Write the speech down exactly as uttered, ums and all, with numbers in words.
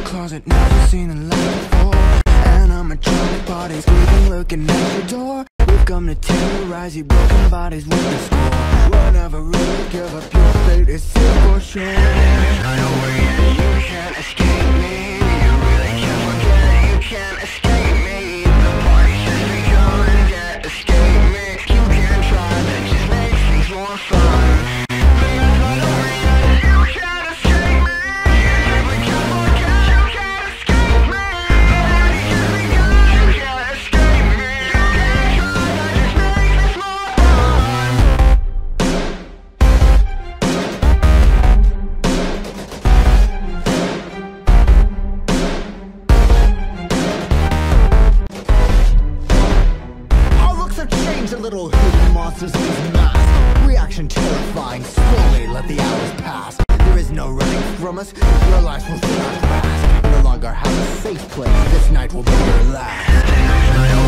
closet, never seen the light before. And I'm a trolley body, sleeping, looking at your door. We've come to terrorize you, broken bodies with the score. We'll never really give up, your fate is set for sure. There's no way that you can't escape me. You really can't forget, you can't escape me. The party just begun, can't escape me. You can try, that just makes things more fun. There's no way that you can't escape me. You really can't forget, you can't escape me. The party just begun, you can't escape me. You can try, that just makes things more fun. Our looks have changed, a little hidden monsters in these masks. Reaction terrifying, slowly let the hours pass. There is no running from us, your lives will fill our grasp. No longer have a safe place, this night will be your last.